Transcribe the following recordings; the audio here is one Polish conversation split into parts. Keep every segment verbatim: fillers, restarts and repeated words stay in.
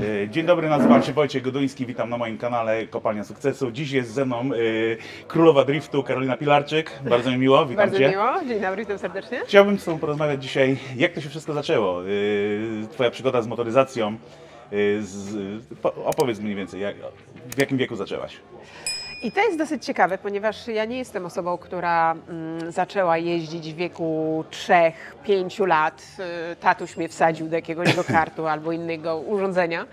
Dzień dobry, nazywam się Wojciech Goduński, witam na moim kanale Kopalnia Sukcesu. Dziś jest ze mną y, królowa driftu Karolina Pilarczyk. Bardzo mi miło, witam Bardzo Cię. miło, dzień dobry, witam serdecznie. Chciałbym z Tobą porozmawiać dzisiaj, jak to się wszystko zaczęło. Y, twoja przygoda z motoryzacją. Y, z, po, opowiedz mniej więcej, jak, w jakim wieku zaczęłaś? I to jest dosyć ciekawe, ponieważ ja nie jestem osobą, która mm, zaczęła jeździć w wieku trzech pięciu lat. Y, Tatuś mnie wsadził do jakiegoś go-kartu albo innego urządzenia.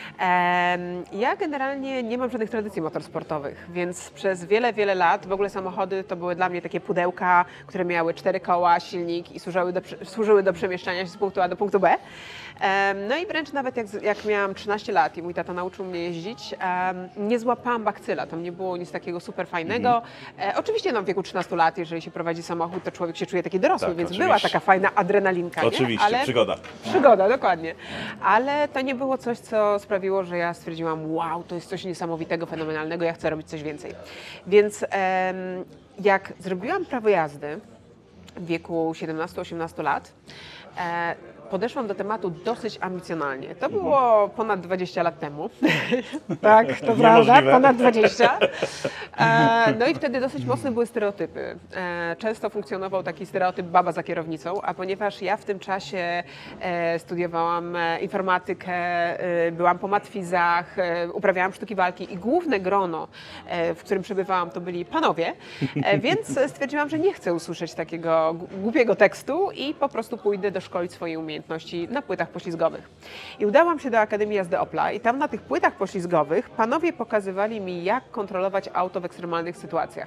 Em, Ja generalnie nie mam żadnych tradycji motorsportowych, więc przez wiele, wiele lat w ogóle samochody to były dla mnie takie pudełka, które miały cztery koła, silnik i służyły do, służyły do przemieszczania się z punktu A do punktu B. Em, No i wręcz nawet jak, jak miałam trzynaście lat i mój tata nauczył mnie jeździć, em, nie złapałam bakcyla, tam nie było nic takiego super fajnego. E, oczywiście no, w wieku trzynastu lat, jeżeli się prowadzi samochód, to człowiek się czuje taki dorosły, Tak, więc oczywiście. była taka fajna adrenalinka. Oczywiście, nie? Ale przygoda. Przygoda, dokładnie. Ale to nie było coś, co sprawiło, że ja stwierdziłam, wow, to jest coś niesamowitego, fenomenalnego, ja chcę robić coś więcej. Więc em, jak zrobiłam prawo jazdy w wieku siedemnastu osiemnastu lat, e, podeszłam do tematu dosyć ambicjonalnie. To było ponad dwadzieścia lat temu. Tak, to prawda, Niemożliwe. ponad dwadzieścia. E, no i wtedy dosyć mocne były stereotypy. E, często funkcjonował taki stereotyp baba za kierownicą, a ponieważ ja w tym czasie e, studiowałam e, informatykę, e, byłam po matwizach, e, uprawiałam sztuki walki i główne grono, e, w którym przebywałam, to byli panowie, e, więc stwierdziłam, że nie chcę usłyszeć takiego gu- głupiego tekstu i po prostu pójdę doszkolić swoje umiejętności na płytach poślizgowych. I udałam się do Akademii Jazdy Opla i tam na tych płytach poślizgowych panowie pokazywali mi, jak kontrolować auto w ekstremalnych sytuacjach.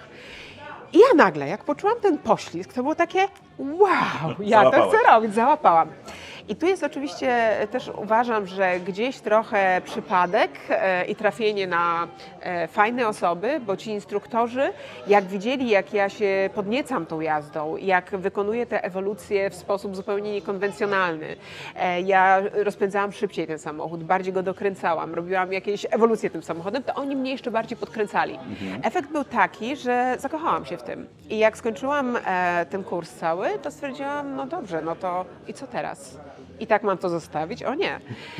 I ja nagle, jak poczułam ten poślizg, to było takie wow, ja to Załapałaś. chcę robić, załapałam. I tu jest oczywiście, też uważam, że gdzieś trochę przypadek e, i trafienie na e, fajne osoby, bo ci instruktorzy, jak widzieli, jak ja się podniecam tą jazdą, jak wykonuję te ewolucje w sposób zupełnie niekonwencjonalny, e, ja rozpędzałam szybciej ten samochód, bardziej go dokręcałam, robiłam jakieś ewolucje tym samochodem, to oni mnie jeszcze bardziej podkręcali. Efekt był taki, że zakochałam się w tym. I jak skończyłam e, ten kurs cały, to stwierdziłam, no dobrze, no to i co teraz? I tak mam to zostawić? O nie.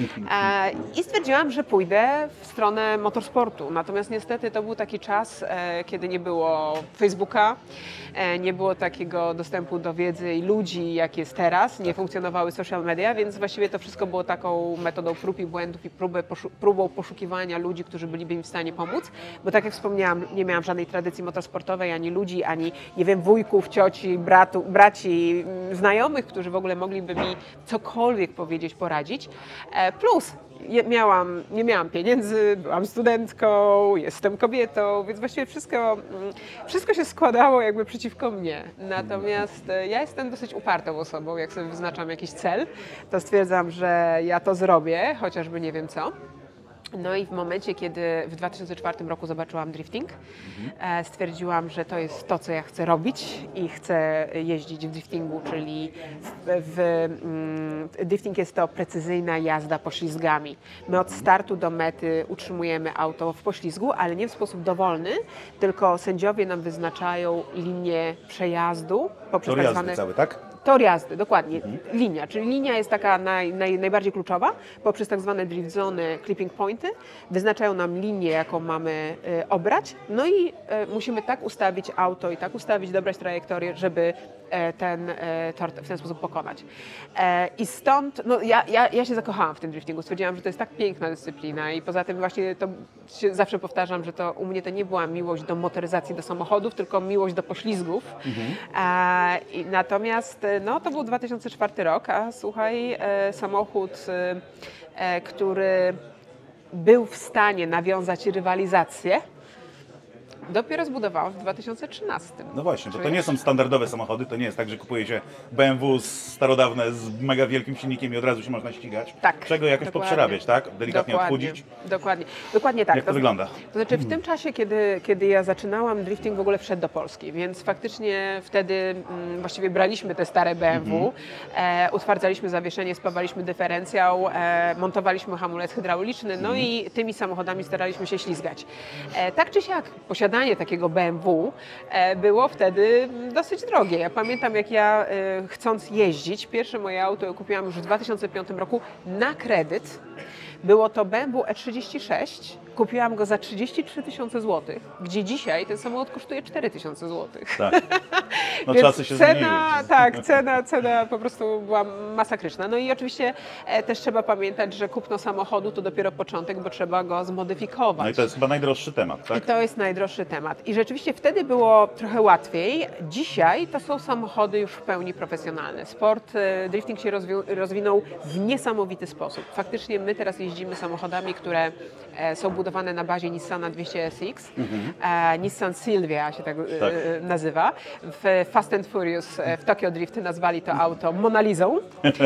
E, I stwierdziłam, że pójdę w stronę motorsportu. Natomiast niestety to był taki czas, e, kiedy nie było Facebooka, e, nie było takiego dostępu do wiedzy i ludzi, jak jest teraz, nie funkcjonowały social media, więc właściwie to wszystko było taką metodą prób i błędów i próbę, poszu- próbą poszukiwania ludzi, którzy byliby mi w stanie pomóc, bo tak jak wspomniałam, nie miałam żadnej tradycji motorsportowej, ani ludzi, ani nie wiem, wujków, cioci, bratu, braci, mm, znajomych, którzy w ogóle mogliby mi cokolwiek powiedzieć, poradzić. E, Plus je- miałam, nie miałam pieniędzy, byłam studentką, jestem kobietą, więc właściwie wszystko, mm, wszystko się składało jakby przeciwko mnie. Natomiast e, ja jestem dosyć upartą osobą, jak sobie wyznaczam jakiś cel, to stwierdzam, że ja to zrobię, chociażby nie wiem co. No i w momencie, kiedy w dwa tysiące czwartym roku zobaczyłam drifting, e, stwierdziłam, że to jest to, co ja chcę robić i chcę jeździć w driftingu, czyli w, w, mm, drifting jest to precyzyjna jazda poślizgami. My od startu do mety utrzymujemy auto w poślizgu, ale nie w sposób dowolny, tylko sędziowie nam wyznaczają linię przejazdu poprzez Tor tak jazdy zwane... cały, tak? Tor jazdy, dokładnie. Linia, czyli linia jest taka naj, naj, najbardziej kluczowa, poprzez tak zwane drift zony, clipping pointy, wyznaczają nam linię, jaką mamy y, obrać, no i y, musimy tak ustawić auto i tak ustawić, dobrać trajektorię, żeby e, ten e, tor w ten sposób pokonać. E, I stąd, no ja, ja, ja się zakochałam w tym driftingu, stwierdziłam, że to jest tak piękna dyscyplina i poza tym właśnie to się zawsze powtarzam, że to u mnie to nie była miłość do motoryzacji, do samochodów, tylko miłość do poślizgów. E, i natomiast no, to był dwa tysiące czwarty rok, a słuchaj, e, samochód, e, e, który był w stanie nawiązać rywalizację, dopiero zbudowałam w dwa tysiące trzynastym. No właśnie, bo to Czyli- nie są standardowe samochody, to nie jest tak, że kupuje się B M W starodawne z mega wielkim silnikiem i od razu się można ścigać. Tak, Czego jakoś dokładnie. poprzerabiać, tak? Delikatnie Dokładnie, odchudzić. Dokładnie, dokładnie tak. Jak to wygląda? To znaczy w tym czasie, kiedy, kiedy ja zaczynałam, drifting w ogóle wszedł do Polski, więc faktycznie wtedy mm, właściwie braliśmy te stare B M W, e, utwardzaliśmy zawieszenie, spawaliśmy dyferencjał, e, montowaliśmy hamulec hydrauliczny, no i tymi samochodami staraliśmy się ślizgać. E, tak czy siak, posiadanie takiego B M W e, było wtedy dosyć drogie. Ja pamiętam, jak ja e, chcąc jeździć, pierwsze moje auto kupiłam już w dwa tysiące piątym roku na kredyt. Było to B M W E trzydzieści sześć. Kupiłam go za trzydzieści trzy tysiące złotych, gdzie dzisiaj ten samochód kosztuje cztery tysiące złotych. Tak. No Więc czasy się cena, zmieniły. tak, cena, cena po prostu była masakryczna. No i oczywiście e, też trzeba pamiętać, że kupno samochodu to dopiero początek, bo trzeba go zmodyfikować. No i to jest chyba najdroższy temat, I tak? to jest najdroższy temat. I rzeczywiście wtedy było trochę łatwiej. Dzisiaj to są samochody już w pełni profesjonalne. Sport, e, drifting się rozwi- rozwinął w niesamowity sposób. Faktycznie my teraz jeździmy samochodami, które e, są budowane na bazie Nissana dwieście S X. Mhm. E, Nissan Silvia się tak, Tak. e, nazywa. W Fast and Furious e, w Tokyo Drift nazwali to auto Monalizą,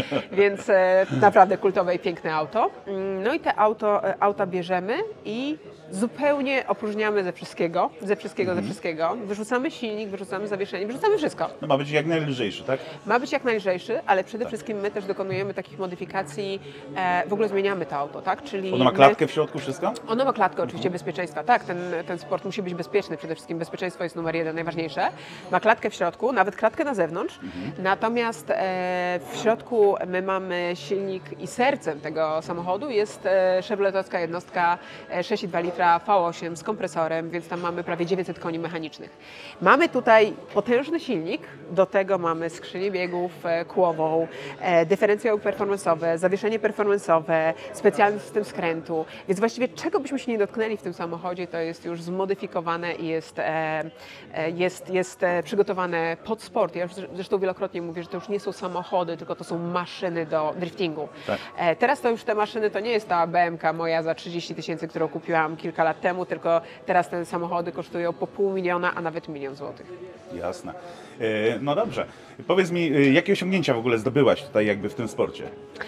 więc e, naprawdę kultowe i piękne auto. Mm, No i te auto, e, auta bierzemy i zupełnie opróżniamy ze wszystkiego, ze wszystkiego, ze wszystkiego. Wyrzucamy silnik, wyrzucamy zawieszenie, wyrzucamy wszystko. No ma być jak najlżejszy, tak? Ma być jak najlżejszy, ale przede wszystkim my też dokonujemy takich modyfikacji, e, w ogóle zmieniamy to auto, tak? Czyli Ono ma my- klatkę w środku, wszystko? ono ma klatkę oczywiście bezpieczeństwa, tak, ten, ten sport musi być bezpieczny, przede wszystkim bezpieczeństwo jest numer jeden, najważniejsze. Ma klatkę w środku, nawet klatkę na zewnątrz, natomiast e, w środku my mamy silnik i sercem tego samochodu jest e, chevroletowska jednostka e, sześć i dwa litra V osiem z kompresorem, więc tam mamy prawie dziewięćset koni mechanicznych. Mamy tutaj potężny silnik, do tego mamy skrzynię biegów e, kółową, e, dyferencjały performance'owe, zawieszenie performance'owe, specjalny system skrętu, więc właściwie czego byśmy się nie dotknęli w tym samochodzie, to jest już zmodyfikowane i jest, e, e, jest, jest e, przygotowane pod sport. Ja już zresztą wielokrotnie mówię, że to już nie są samochody, tylko to są maszyny do driftingu. Tak. E, teraz to już te maszyny to nie jest ta B M K moja za trzydzieści tysięcy, którą kupiłam kilka lat temu, tylko teraz te samochody kosztują po pół miliona, a nawet milion złotych. Jasne. E, No dobrze. Powiedz mi, e, jakie osiągnięcia w ogóle zdobyłaś tutaj jakby w tym sporcie?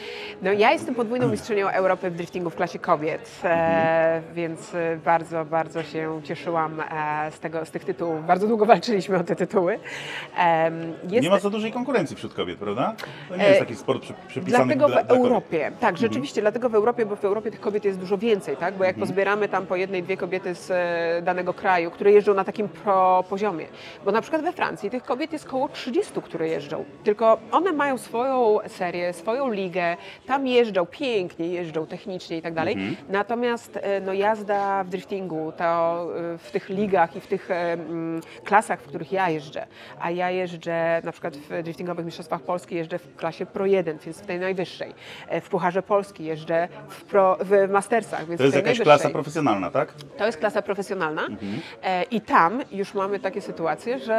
No ja jestem podwójną mistrzynią Europy w driftingu w klasie kobiet, e, więc e, bardzo, bardzo się cieszyłam e, z, tego, z tych tytułów. Bardzo długo walczyliśmy o te tytuły. E, jest, Nie ma za dużej konkurencji wśród kobiet, prawda? To nie jest taki sport przy, przypisany Dlatego dla, w dla kobiet. Europie, tak, rzeczywiście, dlatego w Europie, bo w Europie tych kobiet jest dużo więcej, tak? Bo jak pozbieramy tam po jednej, dwie kobiety z e, danego kraju, które jeżdżą na takim pro poziomie, bo na przykład we Francji tych kobiet jest około trzydziestu, które jeżdżą, tylko one mają swoją serię, swoją ligę, tam jeżdżą pięknie, jeżdżą technicznie i tak dalej, natomiast e, no, jazda w driftingu, to e, w tych ligach i w tych e, mm, klasach, w których ja jeżdżę, a ja jeżdżę na przykład w driftingowych mistrzostwach Polski jeżdżę w klasie Pro jeden, więc w tej najwyższej. E, W Pucharze Polski jeżdżę w, pro, w Mastersach, więc To jest w tej jakaś najwyższej. klasa profesjonalna, tak? To jest klasa profesjonalna e, i tam już mamy takie sytuacje, że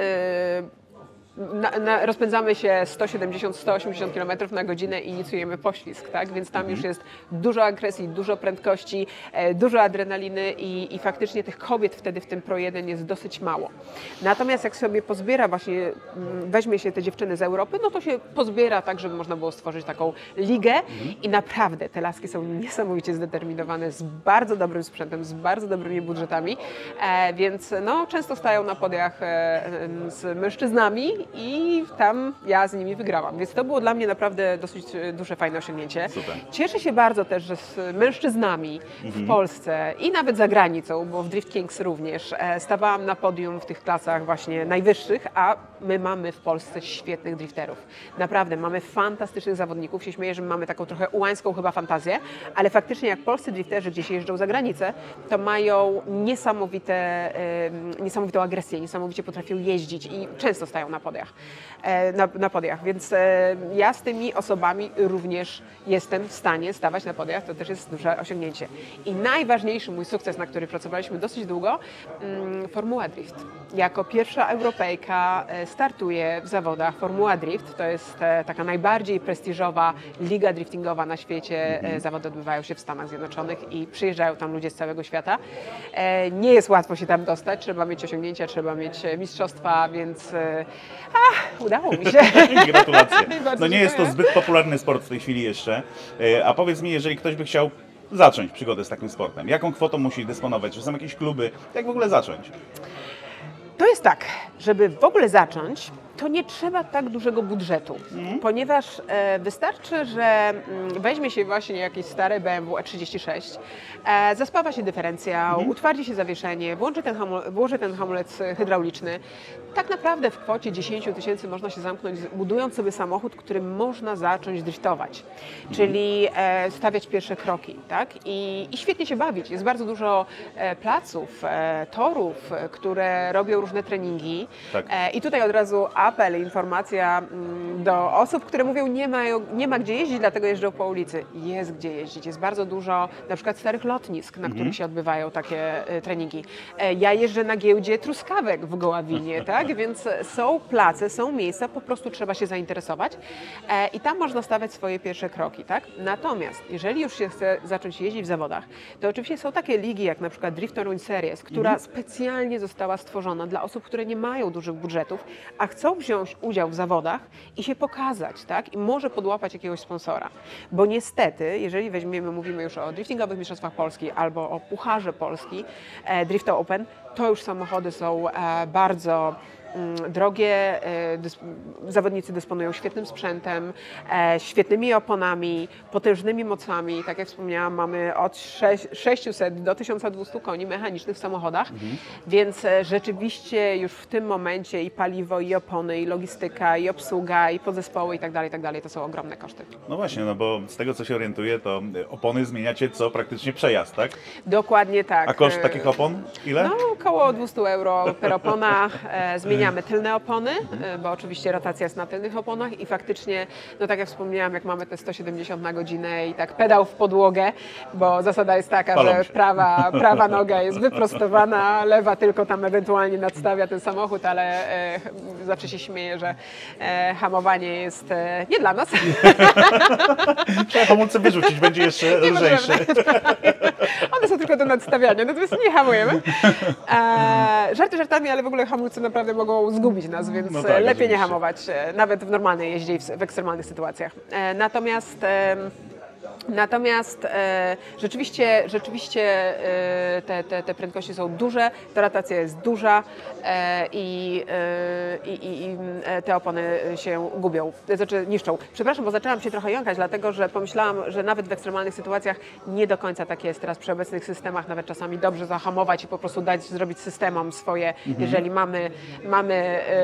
e, na, na, rozpędzamy się sto siedemdziesiąt do stu osiemdziesięciu kilometrów na godzinę i inicjujemy poślizg, tak? Więc tam już jest dużo agresji, dużo prędkości, e, dużo adrenaliny i, i faktycznie tych kobiet wtedy w tym Pro jeden jest dosyć mało. Natomiast jak sobie pozbiera właśnie, mm, weźmie się te dziewczyny z Europy, no to się pozbiera tak, żeby można było stworzyć taką ligę i naprawdę te laski są niesamowicie zdeterminowane, z bardzo dobrym sprzętem, z bardzo dobrymi budżetami, e, więc no, często stają na podiach e, z mężczyznami i tam ja z nimi wygrałam, więc to było dla mnie naprawdę dosyć e, duże, fajne osiągnięcie. Super. Cieszę się bardzo też, że z mężczyznami w Polsce i nawet za granicą, bo w Drift Kings również e, stawałam na podium w tych klasach właśnie najwyższych, a my mamy w Polsce świetnych drifterów. Naprawdę, mamy fantastycznych zawodników. Się śmieję, że mamy taką trochę ułańską chyba fantazję, ale faktycznie jak polscy drifterzy gdzieś jeżdżą za granicę, to mają niesamowite, e, niesamowitą agresję, niesamowicie potrafią jeździć i często stają na podiach. E, na, na podiach. Więc e, ja z tymi osobami również jestem w stanie stawać na podiach. To też jest duże osiągnięcie. I najważniejszy mój sukces, na który pracowaliśmy dosyć długo, mm, Formuła Drift. Jako pierwsza Europejka e, startuję w zawodach Formuła Drift. To jest e, taka najbardziej prestiżowa liga driftingowa na świecie. E, zawody odbywają się w Stanach Zjednoczonych i przyjeżdżają tam ludzie z całego świata. E, nie jest łatwo się tam dostać. Trzeba mieć osiągnięcia, trzeba mieć e, mistrzostwa, więc e, a, udało mi się. Gratulacje. Bardzo No nie jest to dziękuję. zbyt popularny sport w tej chwili jeszcze. E, A powiedz mi, jeżeli ktoś by chciał zacząć przygodę z takim sportem, jaką kwotą musi dysponować? Czy są jakieś kluby? Jak w ogóle zacząć? To jest tak, żeby w ogóle zacząć, to nie trzeba tak dużego budżetu, Mhm. ponieważ e, wystarczy, że mm, weźmie się właśnie jakieś stare B M W E trzydzieści sześć, e, zaspawa się dyferencjał, Mhm. utwardzi się zawieszenie, włączy ten hamul- włoży ten hamulec hydrauliczny. Tak naprawdę w kwocie dziesięć tysięcy można się zamknąć, budując sobie samochód, którym można zacząć driftować, czyli e, stawiać pierwsze kroki, tak? I, I świetnie się bawić. Jest bardzo dużo e, placów, e, torów, e, które robią różne treningi. Tak. E, I tutaj od razu apel, informacja mm, do osób, które mówią, nie, mają, nie ma gdzie jeździć, dlatego jeżdżą po ulicy. Jest gdzie jeździć. Jest bardzo dużo na przykład starych lotnisk, na których się odbywają takie e, treningi. E, ja jeżdżę na giełdzie truskawek w Goławinie, tak? Więc są place, są miejsca, po prostu trzeba się zainteresować e, i tam można stawiać swoje pierwsze kroki, tak? Natomiast jeżeli już się chce zacząć jeździć w zawodach, to oczywiście są takie ligi jak na przykład Drift Touring Series, która specjalnie została stworzona dla osób, które nie mają dużych budżetów, a chcą wziąć udział w zawodach i się pokazać, tak? I może podłapać jakiegoś sponsora. Bo niestety, jeżeli weźmiemy, mówimy już o driftingowych mistrzostwach Polski albo o Pucharze Polski, e, Drift Open, to już samochody są e, bardzo mm, drogie, e, dys zawodnicy dysponują świetnym sprzętem, e, świetnymi oponami, potężnymi mocami. Tak jak wspomniałam, mamy od sześciuset do tysiąca dwustu koni mechanicznych w samochodach, więc e, rzeczywiście już w tym momencie i paliwo, i opony, i logistyka, i obsługa, i podzespoły i tak dalej, i tak dalej, to są ogromne koszty. No właśnie, no bo z tego co się orientuję, to opony zmieniacie co praktycznie przejazd, tak? Dokładnie tak. A koszt E, takich opon ile? No, około dwieście euro per opona. E, zmieniamy tylne opony, e, bo oczywiście rotacja jest na tylnych oponach i faktycznie, no tak jak wspomniałam, jak mamy te sto siedemdziesiąt na godzinę i tak pedał w podłogę, bo zasada jest taka, Palą że się. prawa, prawa noga jest wyprostowana, lewa tylko tam ewentualnie nadstawia ten samochód, ale e, zawsze się śmieję, że e, hamowanie jest e, nie dla nas. Trzeba hamulce wyrzucić, będzie jeszcze Nie lżejsze. możemy. One są tylko do nadstawiania, natomiast nie hamujemy. E, żarty żartami, ale w ogóle hamulce naprawdę mogą zgubić nas, więc No no tak, lepiej oczywiście. nie hamować, e, nawet w normalnej jeździe i w, w ekstremalnych sytuacjach. E, natomiast e, Natomiast e, rzeczywiście, rzeczywiście e, te, te, te prędkości są duże, ta rotacja jest duża e, i, e, i, i e, te opony się gubią, znaczy niszczą. Przepraszam, bo zaczęłam się trochę jąkać, dlatego że pomyślałam, że nawet w ekstremalnych sytuacjach nie do końca tak jest teraz przy obecnych systemach, nawet czasami dobrze zahamować i po prostu dać zrobić systemom swoje, jeżeli mamy, mamy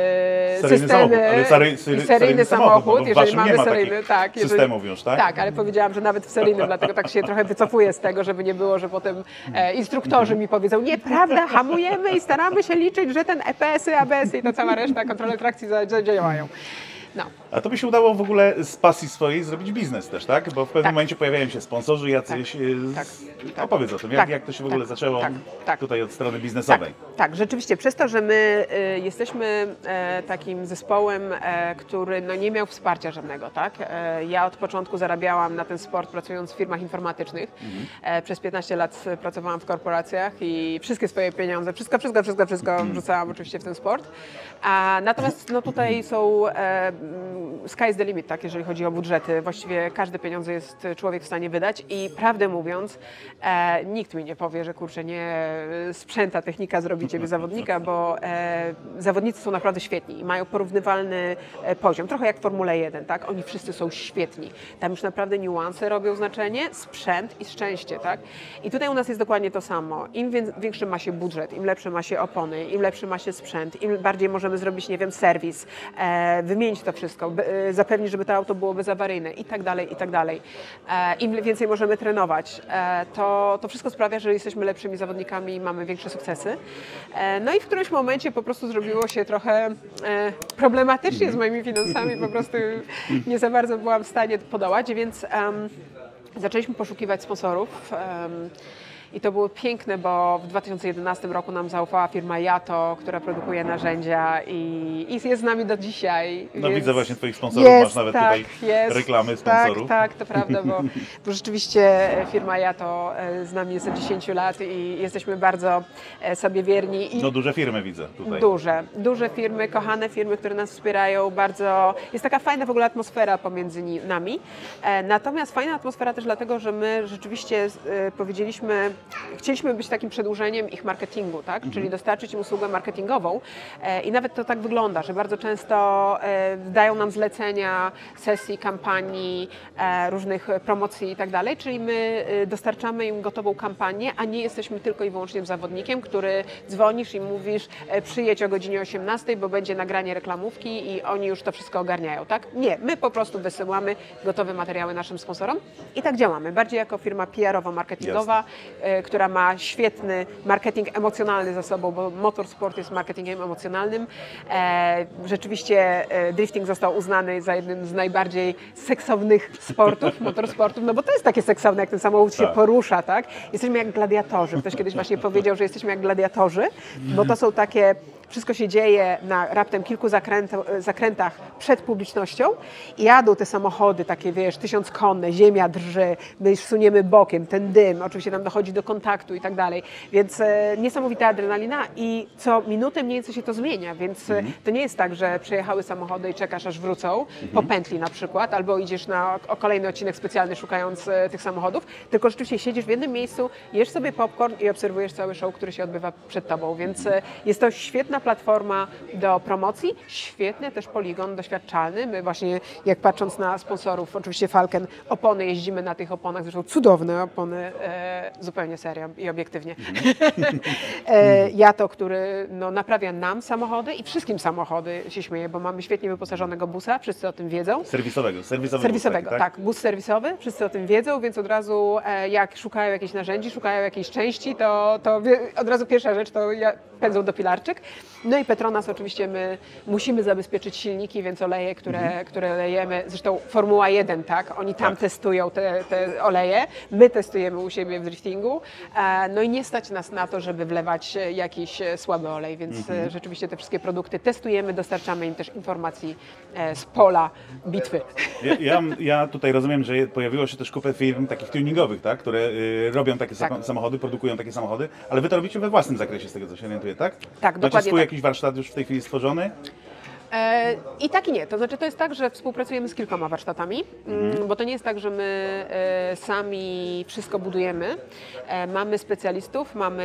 e, Seryjny systemy samochód, ale sery- i sery- seryjny seryjny samochód, samochód, no bo w jeżeli waszym nie mamy ma seryjny, takich tak, jeżeli, systemów już, tak? Tak, ale powiedziałam, że nawet w seryjnym, dlatego tak się trochę wycofuję z tego, żeby nie było, że potem e, instruktorzy mi powiedzą, nieprawda, hamujemy i staramy się liczyć, że ten E P S-y, A B S-y i ta cała reszta kontrole trakcji zadziałają. No. A to by się udało w ogóle z pasji swojej zrobić biznes też, tak? Bo w pewnym Tak. momencie pojawiają się sponsorzy jacyś. Tak, e, z... tak, tak. Opowiedz o tym, jak, Tak, jak to się w ogóle tak, zaczęło tak, tak. tutaj od strony Tak, biznesowej. tak, rzeczywiście. Przez to, że my y, jesteśmy e, takim zespołem, e, który no, nie miał wsparcia żadnego, tak? E, ja od początku zarabiałam na ten sport pracując w firmach informatycznych. E, przez piętnaście lat pracowałam w korporacjach i wszystkie swoje pieniądze, wszystko, wszystko, wszystko, wszystko wrzucałam oczywiście w ten sport. A, natomiast no, tutaj są e, sky is the limit, tak, jeżeli chodzi o budżety. Właściwie każde pieniądze jest człowiek w stanie wydać i prawdę mówiąc, e, nikt mi nie powie, że kurczę, nie, sprzęta, technika zrobi ciebie zawodnika, bo e, zawodnicy są naprawdę świetni i mają porównywalny e, poziom, trochę jak w Formule jeden, tak? Oni wszyscy są świetni. Tam już naprawdę niuanse robią znaczenie, sprzęt i szczęście, tak? I tutaj u nas jest dokładnie to samo. Im wię- większy ma się budżet, im lepsze ma się opony, im lepszy ma się sprzęt, im bardziej możemy zrobić, nie wiem, serwis, e, wymienić to wszystko, by, e, zapewnić, żeby to auto było bezawaryjne i tak dalej, i tak dalej. E, Im więcej możemy trenować, e, to, to wszystko sprawia, że jesteśmy lepszymi zawodnikami i mamy większe sukcesy. E, no i w którymś momencie po prostu zrobiło się trochę e, problematycznie z moimi finansami, po prostu nie za bardzo byłam w stanie podołać, więc em, zaczęliśmy poszukiwać sponsorów. em, I to było piękne, bo w dwa tysiące jedenastym roku nam zaufała firma Jato, która produkuje narzędzia i, i jest z nami do dzisiaj. No więc widzę właśnie twoich sponsorów, jest, masz nawet tak, tutaj jest, reklamy sponsorów. Tak, tak, to prawda, bo, bo rzeczywiście firma Jato e, z nami jest od dziesięciu lat i jesteśmy bardzo e, sobie wierni. I No duże firmy widzę tutaj. Duże, duże firmy, kochane firmy, które nas wspierają, bardzo, jest taka fajna w ogóle atmosfera pomiędzy ni- nami. E, natomiast fajna atmosfera też dlatego, że my rzeczywiście e, powiedzieliśmy chcieliśmy być takim przedłużeniem ich marketingu, tak? Czyli dostarczyć im usługę marketingową e, i nawet to tak wygląda, że bardzo często e, dają nam zlecenia sesji, kampanii, e, różnych promocji i tak dalej, czyli my e, dostarczamy im gotową kampanię, a nie jesteśmy tylko i wyłącznie zawodnikiem, który dzwonisz i mówisz e, przyjedź o godzinie osiemnastej, bo będzie nagranie reklamówki i oni już to wszystko ogarniają, tak? Nie, my po prostu wysyłamy gotowe materiały naszym sponsorom i tak działamy, bardziej jako firma P R owo-marketingowa, e, która ma świetny marketing emocjonalny za sobą, bo motorsport jest marketingiem emocjonalnym. E, rzeczywiście e, drifting został uznany za jednym z najbardziej seksownych sportów, motorsportów, no bo to jest takie seksowne, jak ten samochód się tak. porusza, tak? Jesteśmy jak gladiatorzy. Ktoś kiedyś właśnie powiedział, że jesteśmy jak gladiatorzy, bo to są takie wszystko się dzieje na raptem kilku zakręt, zakrętach przed publicznością i jadą te samochody takie, wiesz, tysiąckonne, ziemia drży, my suniemy bokiem, ten dym, oczywiście nam dochodzi do kontaktu i tak dalej, więc e, niesamowita adrenalina i co minutę mniej więcej się to zmienia, więc e, to nie jest tak, że przyjechały samochody i czekasz aż wrócą, po pętli na przykład, albo idziesz na o kolejny odcinek specjalny szukając e, tych samochodów, tylko rzeczywiście siedzisz w jednym miejscu, jesz sobie popcorn i obserwujesz cały show, który się odbywa przed tobą, więc e, jest to świetna platforma do promocji, świetny też poligon doświadczalny. My właśnie, jak patrząc na sponsorów, oczywiście Falken, opony, jeździmy na tych oponach, zresztą cudowne opony, e, zupełnie serio i obiektywnie. e, Jato, który no, naprawia nam samochody i wszystkim samochody, się śmieję, bo mamy świetnie wyposażonego busa, wszyscy o tym wiedzą. Serwisowego, serwisowy Serwisowego, bus, tak, tak, bus serwisowy, wszyscy o tym wiedzą, więc od razu e, jak szukają jakichś narzędzi, szukają jakiejś części, to, to wie, od razu pierwsza rzecz to ja, pędzą do Pilarczyk. No i Petronas oczywiście my musimy zabezpieczyć silniki, więc oleje, które, mhm. które lejemy, zresztą Formuła jeden, tak, oni tam tak. testują te, te oleje, my testujemy u siebie w driftingu, e, no i nie stać nas na to, żeby wlewać jakiś słaby olej, więc mhm. rzeczywiście te wszystkie produkty testujemy, dostarczamy im też informacji e, z pola bitwy. Ja, ja, ja tutaj rozumiem, że pojawiło się też kupę firm takich tuningowych, tak, które y, robią takie tak. samochody, produkują takie samochody, ale wy to robicie we własnym zakresie, z tego co się orientuję, tak? Tak, Macie dokładnie swój tak. jakiś warsztat już w tej chwili stworzony? E, I tak i nie. To znaczy to jest tak, że współpracujemy z kilkoma warsztatami, mm, bo to nie jest tak, że my e, sami wszystko budujemy. E, mamy specjalistów, mamy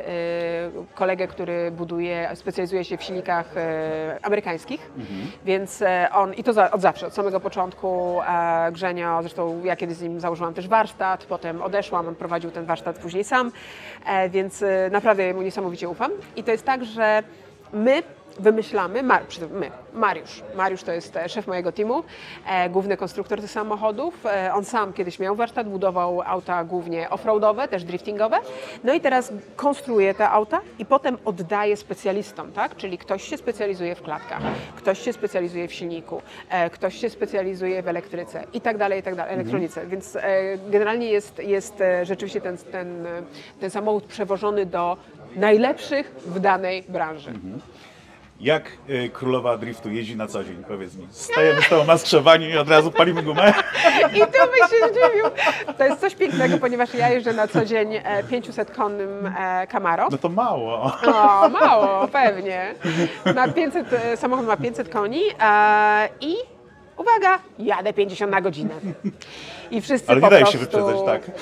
e, kolegę, który buduje, specjalizuje się w silnikach e, amerykańskich, mhm. więc e, on, i to za, od zawsze, od samego początku e, Grzenio, zresztą ja kiedyś z nim założyłam też warsztat, potem odeszłam, on prowadził ten warsztat później sam, e, więc e, naprawdę mu niesamowicie ufam. I to jest tak, że my wymyślamy, Mar my, Mariusz, Mariusz to jest szef mojego teamu, e, główny konstruktor tych samochodów, e, on sam kiedyś miał warsztat, budował auta głównie offroadowe, też driftingowe, no i teraz konstruuje te auta i potem oddaje specjalistom, tak, czyli ktoś się specjalizuje w klatkach, ktoś się specjalizuje w silniku, e, ktoś się specjalizuje w elektryce i tak dalej, i tak dalej, elektronice, mhm. więc e, generalnie jest, jest e, rzeczywiście ten, ten, ten samochód przewożony do najlepszych w danej branży. Mhm. Jak y, królowa driftu jeździ na co dzień, powiedz mi? Stajemy z tobą na skrzewaniu i od razu palimy gumę? I tu byś się zdziwił. To jest coś pięknego, ponieważ ja jeżdżę na co dzień pięćset konnym e, Camaro. No to mało. O, mało, pewnie. Ma pięćset, samochód ma pięćset koni e, i uwaga, jadę pięćdziesiąt na godzinę. I wszyscy Ale po nie dajesz prostu... się wyprzedzać, tak?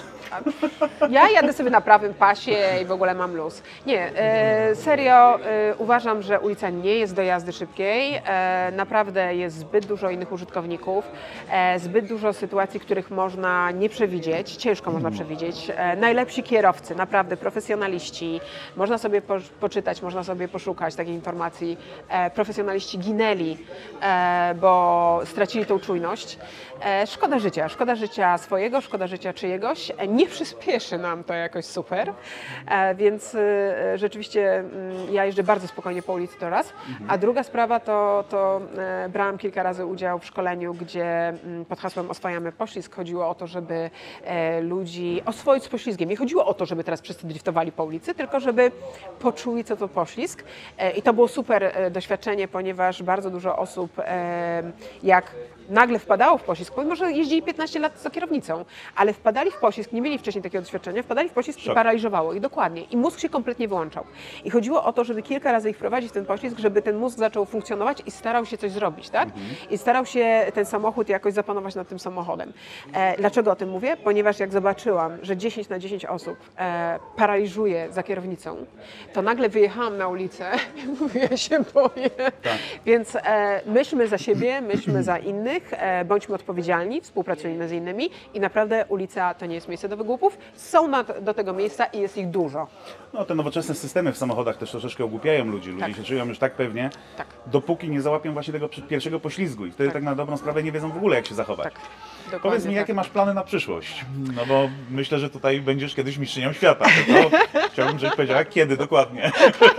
Ja jadę sobie na prawym pasie i w ogóle mam luz. Nie, e, serio e, uważam, że ulica nie jest do jazdy szybkiej. E, naprawdę jest zbyt dużo innych użytkowników, e, zbyt dużo sytuacji, których można nie przewidzieć, ciężko można przewidzieć. E, najlepsi kierowcy, naprawdę profesjonaliści, można sobie po, poczytać, można sobie poszukać takich informacji. E, profesjonaliści ginęli, e, bo stracili tą czujność. E, szkoda życia, szkoda życia swojego, szkoda życia czyjegoś. Nie przyspieszy nam to jakoś super, e, więc e, rzeczywiście m, ja jeżdżę bardzo spokojnie po ulicy to raz. Mhm. A druga sprawa to, to e, brałam kilka razy udział w szkoleniu, gdzie m, pod hasłem Oswajamy poślizg chodziło o to, żeby e, ludzi oswoić z poślizgiem. Nie chodziło o to, żeby teraz wszyscy driftowali po ulicy, tylko żeby poczuli, co to poślizg. E, I to było super e, doświadczenie, ponieważ bardzo dużo osób, e, jak nagle wpadało w poślizg, pomimo że jeździli piętnaście lat za kierownicą, ale wpadali w poślizg, nie mieli wcześniej takiego doświadczenia, wpadali w poślizg Szok. i paraliżowało ich, dokładnie. I mózg się kompletnie wyłączał. I chodziło o to, żeby kilka razy ich wprowadzić w ten poślizg, żeby ten mózg zaczął funkcjonować i starał się coś zrobić, tak? Mhm. I starał się ten samochód jakoś zapanować nad tym samochodem. E, dlaczego o tym mówię? Ponieważ jak zobaczyłam, że dziesięć na dziesięć osób e, paraliżuje za kierownicą, to nagle wyjechałam na ulicę i mówię, ja się boję. Tak. Więc e, myślmy za siebie, myślmy za innych, e, bądźmy odpowiedzialni, współpracujmy z innymi i naprawdę ulica to nie jest miejsce do wygłupów. Są na, do tego miejsca i jest ich dużo. No, te nowoczesne systemy w samochodach też troszeczkę ogłupiają ludzi. Ludzie Tak. się czują już tak pewnie, Tak. dopóki nie załapią właśnie tego przy- pierwszego poślizgu i wtedy tak. Tak. tak na dobrą sprawę nie wiedzą w ogóle, jak się zachować. Tak. Dokładnie Powiedz mi, tak. jakie masz plany na przyszłość? No bo myślę, że tutaj będziesz kiedyś mistrzynią świata. To chciałbym, żebyś powiedziała, kiedy dokładnie.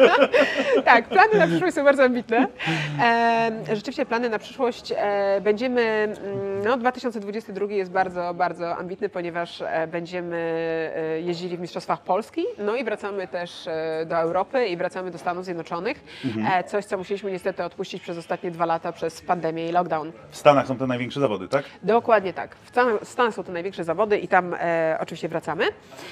Tak, plany na przyszłość są bardzo ambitne. E, rzeczywiście plany na przyszłość e, będziemy, mm, no dwa tysiące dwudziesty drugi jest bardzo, bardzo ambitny, ponieważ e, będziemy e, jeździli w Mistrzostwach Polski, no i wracamy też e, do Europy i wracamy do Stanów Zjednoczonych. E, coś, co musieliśmy niestety odpuścić przez ostatnie dwa lata przez pandemię i lockdown. W Stanach są te największe zawody, tak? Dokładnie tak. W Stan- w Stanach są to największe zawody i tam e, oczywiście wracamy.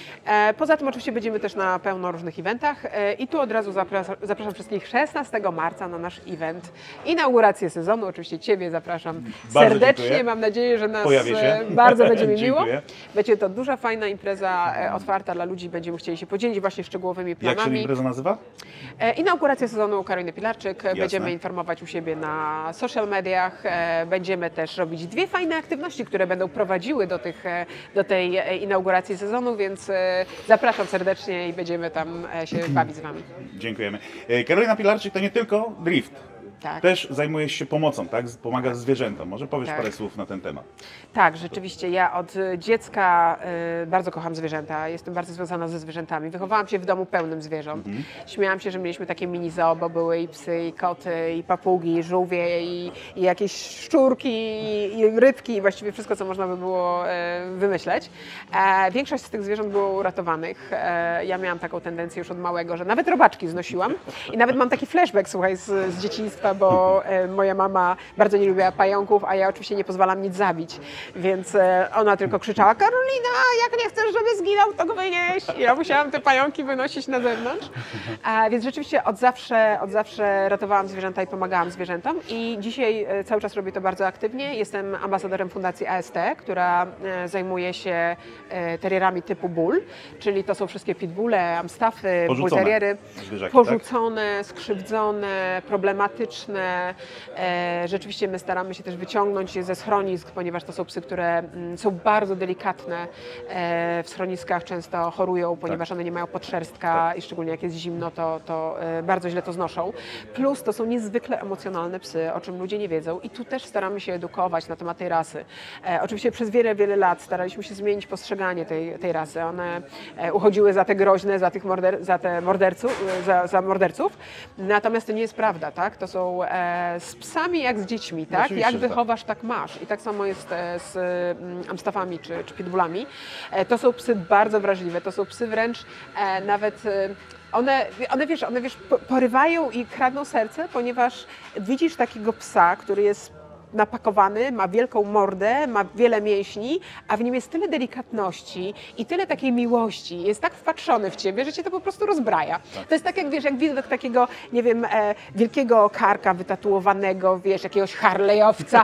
E, poza tym oczywiście będziemy też na pełno różnych eventach e, i tu od razu zapras- zapraszam wszystkich szesnastego marca na nasz event. Inaugurację sezonu, oczywiście Ciebie zapraszam Bardzo serdecznie. dziękuję. Mam nadzieję, że nas Pojawię się. e, bardzo będzie mi miło. Dziękuję. Będzie to duża, fajna impreza e, otwarta dla ludzi. Będziemy chcieli się podzielić właśnie szczegółowymi Jak się planami. impreza nazywa? E, Inauguracja sezonu Karoliny Pilarczyk. Będziemy informować u siebie na social mediach. E, Będziemy też robić dwie fajne aktywności, które będą prowadziły do, tych, e, do tej e, inauguracji sezonu, więc e, zapraszam serdecznie i będziemy tam e, się bawić z Wami. Dziękujemy. E, Karolina Pilarczyk to nie tylko drift. Tak. Też zajmujesz się pomocą, tak? Pomagasz zwierzętom. Może powiesz Tak. parę słów na ten temat? Tak, rzeczywiście. Ja od dziecka y, bardzo kocham zwierzęta. Jestem bardzo związana ze zwierzętami. Wychowałam się w domu pełnym zwierząt. Mhm. Śmiałam się, że mieliśmy takie mini zoo, bo były i psy, i koty, i papugi, i żółwie, i, i jakieś szczurki, i, i rybki, i właściwie wszystko, co można by było e, wymyśleć. E, większość z tych zwierząt było uratowanych. E, ja miałam taką tendencję już od małego, że nawet robaczki znosiłam. I nawet mam taki flashback, słuchaj, z, z dzieciństwa, bo e, moja mama bardzo nie lubiła pająków, a ja oczywiście nie pozwalam nic zabić. Więc e, ona tylko krzyczała: Karolina, jak nie chcesz, żeby zginął, to go wynieś. I ja musiałam te pająki wynosić na zewnątrz. A, więc rzeczywiście od zawsze, od zawsze ratowałam zwierzęta i pomagałam zwierzętom. I dzisiaj e, cały czas robię to bardzo aktywnie. Jestem ambasadorem Fundacji A S T, która e, zajmuje się e, terrierami typu bull, czyli to są wszystkie pitbulle, amstaffy, bull Porzucone terriery. zwierzaki, Porzucone, skrzywdzone, problematyczne. E, rzeczywiście my staramy się też wyciągnąć je ze schronisk, ponieważ to są psy, które mm, są bardzo delikatne. E, w schroniskach często chorują, ponieważ one nie mają podszerstka Tak. i szczególnie jak jest zimno, to, to e, bardzo źle to znoszą. Plus to są niezwykle emocjonalne psy, o czym ludzie nie wiedzą i tu też staramy się edukować na temat tej rasy. E, oczywiście przez wiele, wiele lat staraliśmy się zmienić postrzeganie tej, tej rasy. One e, uchodziły za te groźne, za tych morder, za te morderców, za, za morderców. Natomiast to nie jest prawda, tak? To są e, z psami jak z dziećmi, tak? Oczywiście, Jak że tak. wychowasz, tak masz. I tak samo jest e, z mm, amstaffami czy, czy pitbullami. E, to są psy bardzo wrażliwe, to są psy wręcz e, nawet e, one, one, wiesz, one wiesz, po- porywają i kradną serce, ponieważ widzisz takiego psa, który jest napakowany, ma wielką mordę, ma wiele mięśni, a w nim jest tyle delikatności i tyle takiej miłości, jest tak wpatrzony w ciebie, że cię to po prostu rozbraja. To jest tak jak, wiesz, jak widok takiego, nie wiem, e, wielkiego karka wytatuowanego, wiesz, jakiegoś harlejowca.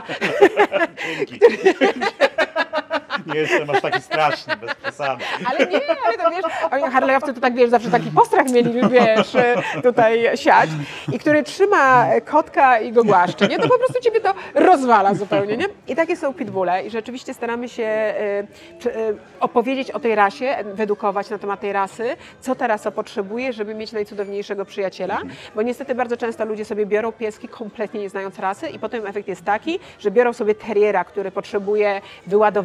Dzięki. Nie jestem aż taki straszny, bez przesady. Ale nie, ale to wiesz, oni harlejowcy to tak, wiesz, zawsze taki postrach mieli, wiesz, tutaj siać i który trzyma kotka i go głaszcze, nie? To po prostu ciebie to rozwala zupełnie, nie? I takie są pitbulle i rzeczywiście staramy się y, przy- y, opowiedzieć o tej rasie, wyedukować na temat tej rasy, co ta rasa potrzebuje, żeby mieć najcudowniejszego przyjaciela, bo niestety bardzo często ludzie sobie biorą pieski kompletnie nie znając rasy i potem efekt jest taki, że biorą sobie terriera, który potrzebuje wyładowania się,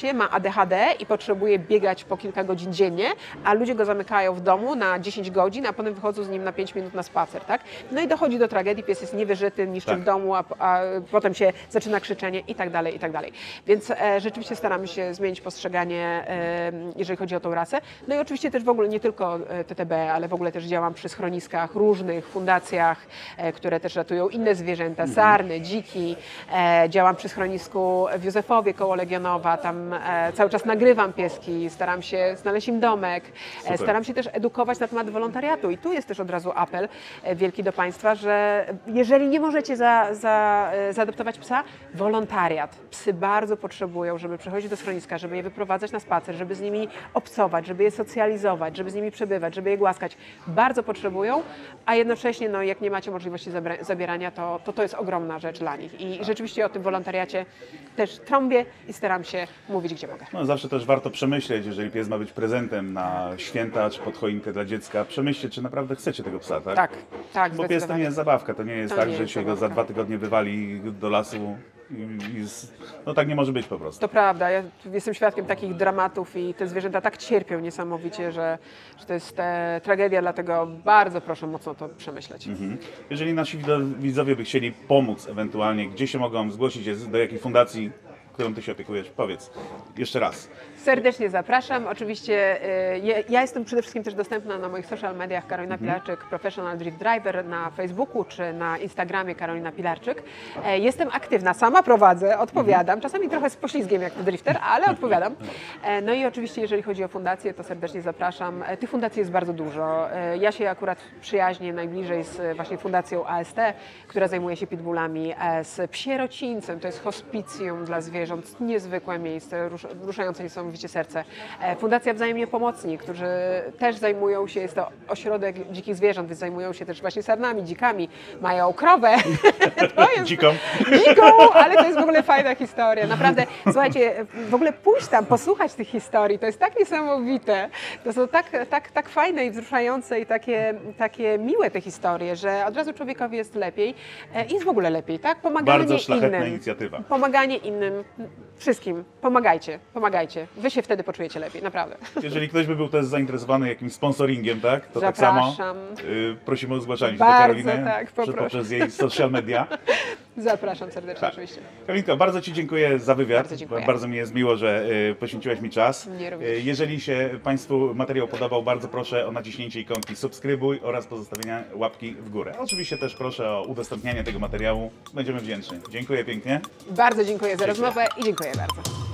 życie, ma A D H D i potrzebuje biegać po kilka godzin dziennie, a ludzie go zamykają w domu na dziesięć godzin, a potem wychodzą z nim na pięć minut na spacer, tak? No i dochodzi do tragedii, pies jest niewyżyty, niszczy Tak. w domu, a, a potem się zaczyna krzyczenie i tak dalej, i tak dalej. Więc e, rzeczywiście staramy się zmienić postrzeganie, e, jeżeli chodzi o tą rasę. No i oczywiście też w ogóle nie tylko T T B, ale w ogóle też działam przy schroniskach różnych, fundacjach, e, które też ratują inne zwierzęta, sarny, dziki. E, działam przy schronisku w Józefowie koło Legionowa, tam e, cały czas nagrywam pieski, staram się znaleźć im domek, e, Super. staram się też edukować na temat wolontariatu i tu jest też od razu apel e, wielki do Państwa, że jeżeli nie możecie za, za, e, zaadoptować psa, wolontariat. Psy bardzo potrzebują, żeby przychodzić do schroniska, żeby je wyprowadzać na spacer, żeby z nimi obcować, żeby je socjalizować, żeby z nimi przebywać, żeby je głaskać. Bardzo potrzebują, a jednocześnie no, jak nie macie możliwości zabra- zabierania, to, to to jest ogromna rzecz dla nich. I rzeczywiście o tym wolontariacie też trąbię i staram się mówić, gdzie mogę. No, zawsze też warto przemyśleć, jeżeli pies ma być prezentem na święta czy pod choinkę dla dziecka, przemyślcie, czy naprawdę chcecie tego psa, tak? Tak, tak, Bo pies to zdecydowanie. nie jest zabawka, to nie jest To tak, nie że jest się go za zabawka. dwa tygodnie wywali do lasu i, i z... no tak nie może być po prostu. To prawda, ja jestem świadkiem takich dramatów i te zwierzęta tak cierpią niesamowicie, że, że to jest e, tragedia, dlatego bardzo proszę mocno to przemyśleć. Mhm. Jeżeli nasi wido- widzowie by chcieli pomóc ewentualnie, gdzie się mogą zgłosić, jest- do jakiej fundacji, którą Ty się opiekujesz? Powiedz jeszcze raz. Serdecznie zapraszam. Oczywiście y, ja, ja jestem przede wszystkim też dostępna na moich social mediach Karolina Pilarczyk, Professional Drift Driver, na Facebooku czy na Instagramie Karolina Pilarczyk. E, jestem aktywna, sama prowadzę, odpowiadam, czasami trochę z poślizgiem jak to drifter, ale odpowiadam. E, no i oczywiście jeżeli chodzi o fundację, to serdecznie zapraszam. E, tych fundacji jest bardzo dużo. E, ja się akurat przyjaźnię najbliżej z e, właśnie fundacją A S T, która zajmuje się pitbullami, e, z Psierocińcem, to jest hospicjum dla zwierząt, niezwykłe miejsce, rusz, ruszające niesamowicie serce. E, Fundacja Wzajemnie Pomocni, którzy też zajmują się, jest to ośrodek dzikich zwierząt, więc zajmują się też właśnie sarnami, dzikami, mają krowę. To jest Dziką. dziką, ale to jest w ogóle fajna historia. Naprawdę, słuchajcie, w ogóle pójść tam, posłuchać tych historii, to jest tak niesamowite. To są tak, tak, tak fajne i wzruszające i takie, takie miłe te historie, że od razu człowiekowi jest lepiej e, i jest w ogóle lepiej, tak? Pomaganie Bardzo szlachetna innym. inicjatywa. Pomaganie innym, wszystkim. Pomagajcie, pomagajcie. Wy się wtedy poczujecie lepiej, naprawdę. Jeżeli ktoś by był też zainteresowany jakimś sponsoringiem, tak? To tak Zapraszam. samo y, prosimy o zgłaszanie się Bardzo, do Karoliny tak, przez- poproszę. poprzez jej social media. Zapraszam serdecznie, Tak. oczywiście. Karolinko, bardzo Ci dziękuję za wywiad. Bardzo dziękuję. Bardzo mi jest miło, że y, poświęciłaś mi czas. Mnie również. Y, jeżeli się Państwu materiał podobał, bardzo proszę o naciśnięcie ikonki subskrybuj oraz pozostawienia łapki w górę. Oczywiście też proszę o udostępnianie tego materiału. Będziemy wdzięczni. Dziękuję pięknie. Bardzo dziękuję za Dziękuję. rozmowę i dziękuję bardzo.